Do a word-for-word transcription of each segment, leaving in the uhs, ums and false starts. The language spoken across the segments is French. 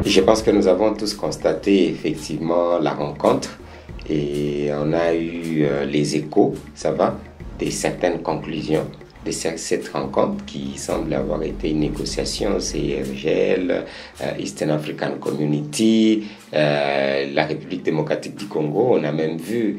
Je pense que nous avons tous constaté effectivement la rencontre et on a eu euh, les échos, ça va, de certaines conclusions de cette rencontre qui semble avoir été une négociation, C I R G L, euh, Eastern African Community, euh, la République démocratique du Congo. On a même vu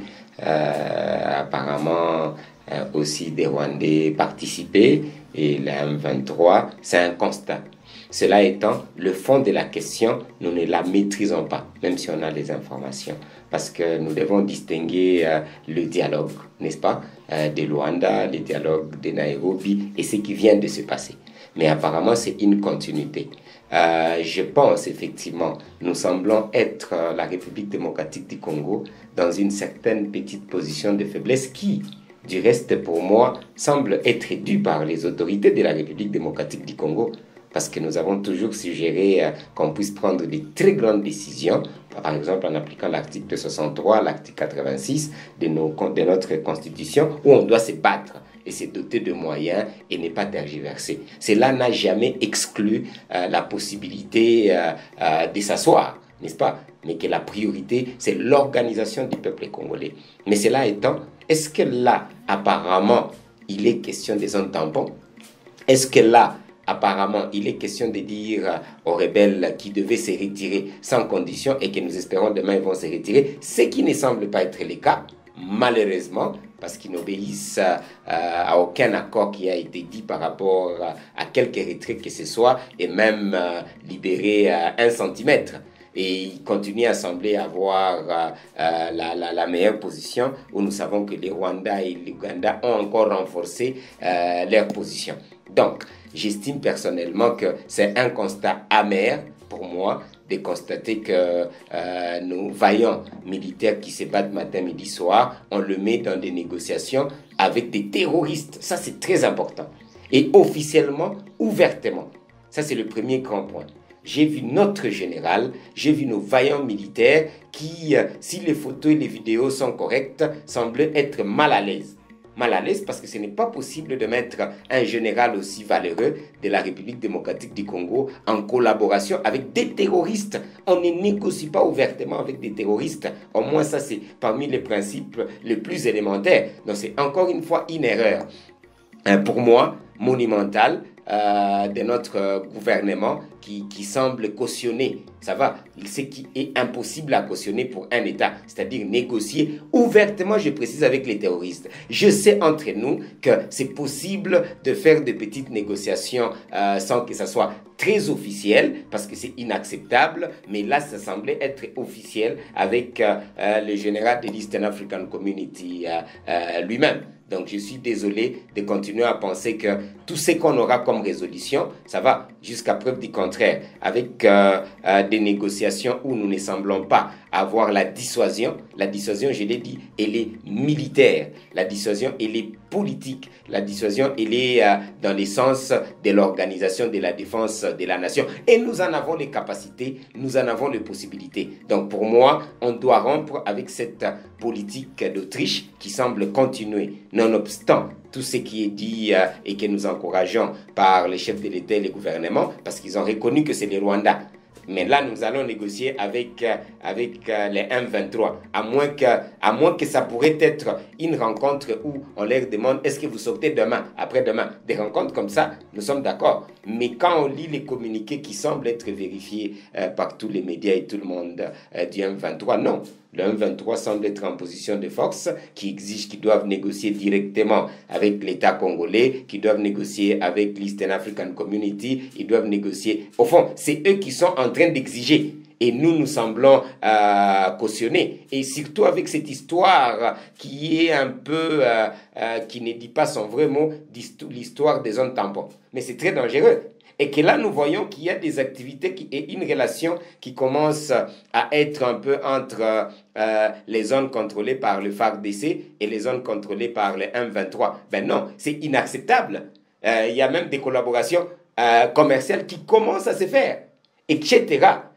euh, apparemment euh, aussi des Rwandais participer et la M vingt-trois, c'est un constat. Cela étant, le fond de la question, nous ne la maîtrisons pas, même si on a les informations. Parce que nous devons distinguer euh, le dialogue, n'est-ce pas, euh, de Luanda, le dialogue de Nairobi et ce qui vient de se passer. Mais apparemment, c'est une continuité. Euh, je pense effectivement, nous semblons être euh, la République démocratique du Congo dans une certaine petite position de faiblesse qui, du reste pour moi, semble être due par les autorités de la République démocratique du Congo. Parce que nous avons toujours suggéré euh, qu'on puisse prendre des très grandes décisions, par exemple en appliquant l'article soixante-trois, l'article quatre-vingt-six de, nos, de notre Constitution, où on doit se battre et se doter de moyens et ne pas tergiverser. Cela n'a jamais exclu euh, la possibilité euh, euh, de s'asseoir, n'est-ce pas? Mais que la priorité, c'est l'organisation du peuple congolais. Mais cela étant, est-ce que là, apparemment, il est question des zones tampons? Est-ce que là, apparemment, il est question de dire aux rebelles qui devaient se retirer sans condition et que nous espérons demain ils vont se retirer, ce qui ne semble pas être le cas, malheureusement, parce qu'ils n'obéissent euh, à aucun accord qui a été dit par rapport à quelque retrait que ce soit, et même euh, libérer euh, un centimètre. Et ils continuent à sembler avoir euh, euh, la, la, la meilleure position, où nous savons que les Rwandais et l'Ouganda ont encore renforcé euh, leur position. Donc, j'estime personnellement que c'est un constat amer pour moi de constater que euh, nos vaillants militaires qui se battent matin, midi, soir, on le met dans des négociations avec des terroristes. Ça, c'est très important. Et officiellement, ouvertement. Ça, c'est le premier grand point. J'ai vu notre général, j'ai vu nos vaillants militaires qui, euh, si les photos et les vidéos sont correctes, semblent être mal à l'aise. Mal à l'aise parce que ce n'est pas possible de mettre un général aussi valeureux de la République démocratique du Congo en collaboration avec des terroristes. On ne négocie pas ouvertement avec des terroristes. Au moins ça, c'est parmi les principes les plus élémentaires. Donc c'est encore une fois une erreur, euh, pour moi, monumentale, Euh, de notre euh, gouvernement qui, qui semble cautionner, ça va, ce qui est impossible à cautionner pour un État, c'est-à-dire négocier ouvertement, je précise, avec les terroristes. Je sais entre nous que c'est possible de faire de petites négociations euh, sans que ça soit très officiel, parce que c'est inacceptable, mais là, ça semblait être officiel avec euh, euh, le général de l'Eastern African Community euh, euh, lui-même. Donc, je suis désolé de continuer à penser que tout ce qu'on aura comme résolution, ça va jusqu'à preuve du contraire, avec euh, euh, des négociations où nous ne semblons pas avoir la dissuasion. La dissuasion, je l'ai dit, elle est militaire. La dissuasion, elle est politique. La dissuasion, elle est euh, dans le sens de l'organisation de la défense de la nation. Et nous en avons les capacités, nous en avons les possibilités. Donc, pour moi, on doit rompre avec cette politique d'Autriche qui semble continuer. Nonobstant tout ce qui est dit euh, et que nous encourageons par les chefs de l'État et les gouvernements, parce qu'ils ont reconnu que c'est les Rwandais. Mais là, nous allons négocier avec, euh, avec euh, les M vingt-trois, à moins, que, à moins que ça pourrait être une rencontre où on leur demande est-ce que vous sortez demain, après-demain. Des rencontres comme ça, nous sommes d'accord. Mais quand on lit les communiqués qui semblent être vérifiés euh, par tous les médias et tout le monde euh, du M vingt-trois, non. Le M vingt-trois semble être en position de force, qui exige qu'ils doivent négocier directement avec l'État congolais, qu'ils doivent négocier avec l'Eastern African Community, ils doivent négocier. Au fond, c'est eux qui sont en train d'exiger. Et nous, nous semblons euh, cautionner. Et surtout avec cette histoire qui est un peu, euh, euh, qui ne dit pas son vrai mot, l'histoire des zones tampons. Mais c'est très dangereux. Et que là, nous voyons qu'il y a des activités qui, et une relation qui commence à être un peu entre euh, les zones contrôlées par le F A R D C et les zones contrôlées par le M vingt-trois. Ben non, c'est inacceptable. Euh, il y a même des collaborations euh, commerciales qui commencent à se faire, et cetera.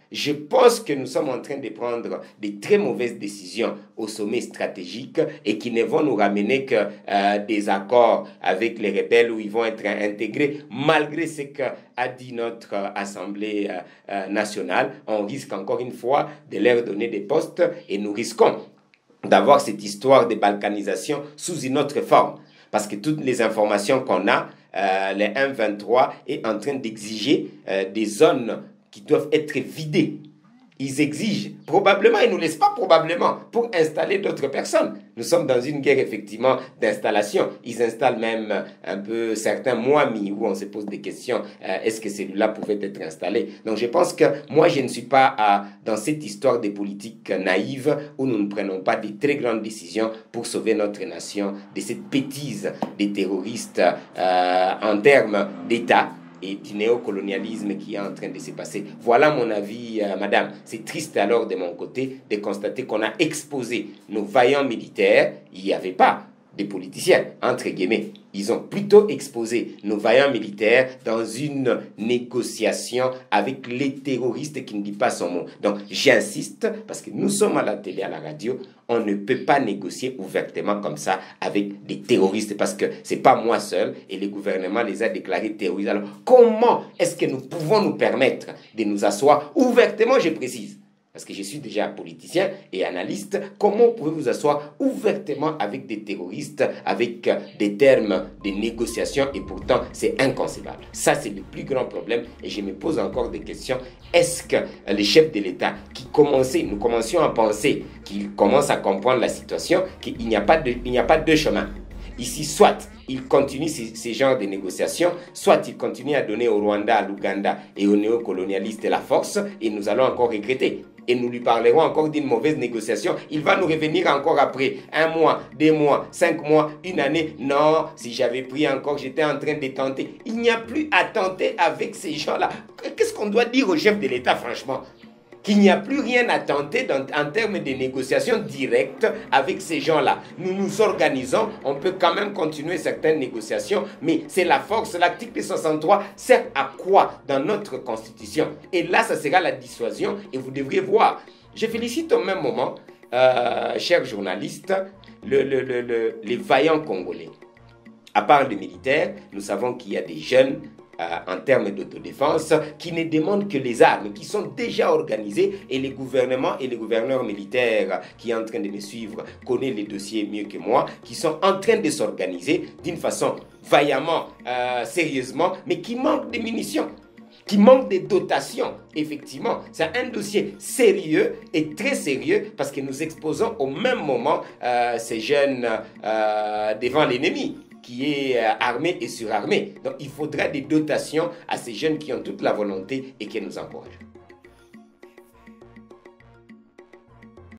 Je pense que nous sommes en train de prendre des très mauvaises décisions au sommet stratégique et qui ne vont nous ramener que euh, des accords avec les rebelles où ils vont être intégrés malgré ce qu'a dit notre euh, Assemblée euh, euh, nationale. On risque encore une fois de leur donner des postes et nous risquons d'avoir cette histoire de balkanisation sous une autre forme. Parce que toutes les informations qu'on a, euh, les M vingt-trois est en train d'exiger euh, des zones qui doivent être vidées. Ils exigent, probablement, ils ne nous laissent pas probablement, pour installer d'autres personnes. Nous sommes dans une guerre, effectivement, d'installation. Ils installent même un peu certains Moami, où on se pose des questions, euh, est-ce que celui-là pouvait être installé? Donc je pense que moi, je ne suis pas à, dans cette histoire des politiques naïves, où nous ne prenons pas de très grandes décisions pour sauver notre nation de cette bêtise des terroristes euh, en termes d'État et du néocolonialisme qui est en train de se passer. Voilà mon avis, euh, madame. C'est triste alors de mon côté de constater qu'on a exposé nos vaillants militaires. Il n'y avait pas des politiciens, entre guillemets. Ils ont plutôt exposé nos vaillants militaires dans une négociation avec les terroristes qui ne disent pas son mot. Donc j'insiste, parce que nous sommes à la télé, à la radio, on ne peut pas négocier ouvertement comme ça avec des terroristes, parce que ce n'est pas moi seul, et le gouvernement les a déclarés terroristes. Alors comment est-ce que nous pouvons nous permettre de nous asseoir ouvertement, je précise, parce que je suis déjà politicien et analyste, comment pouvez-vous vous asseoir ouvertement avec des terroristes, avec des termes de négociation, et pourtant c'est inconcevable. Ça, c'est le plus grand problème, et je me pose encore des questions. Est-ce que les chefs de l'État qui commençaient, nous commencions à penser qu'ils commencent à comprendre la situation, qu'il n'y a pas de, il n'y a pas deux chemins. Ici, soit ils continuent ces, ces genres de négociations, soit ils continuent à donner au Rwanda, à l'Ouganda et aux néocolonialistes la force, et nous allons encore regretter. Et nous lui parlerons encore d'une mauvaise négociation. Il va nous revenir encore après un mois, deux mois, cinq mois, une année. Non, si j'avais pris encore, j'étais en train de tenter. Il n'y a plus à tenter avec ces gens-là. Qu'est-ce qu'on doit dire au chef de l'État, franchement? Qu'il n'y a plus rien à tenter dans, en termes de négociations directes avec ces gens-là. Nous nous organisons, on peut quand même continuer certaines négociations, mais c'est la force. L'article soixante-trois sert à quoi dans notre Constitution? Et là, ça sera la dissuasion, et vous devriez voir. Je félicite au même moment, euh, chers journalistes, le, le, le, le, les vaillants Congolais. À part les militaires, nous savons qu'il y a des jeunes Euh, en termes d'autodéfense, qui ne demandent que les armes, qui sont déjà organisés, et les gouvernements et les gouverneurs militaires qui est en train de me suivre connaissent les dossiers mieux que moi, qui sont en train de s'organiser d'une façon vaillamment, euh, sérieusement, mais qui manquent de munitions, qui manquent de dotations. Effectivement, c'est un dossier sérieux et très sérieux, parce que nous exposons au même moment euh, ces jeunes euh, devant l'ennemi, qui est armé et surarmé. Donc il faudra des dotations à ces jeunes qui ont toute la volonté et qui nous encouragent.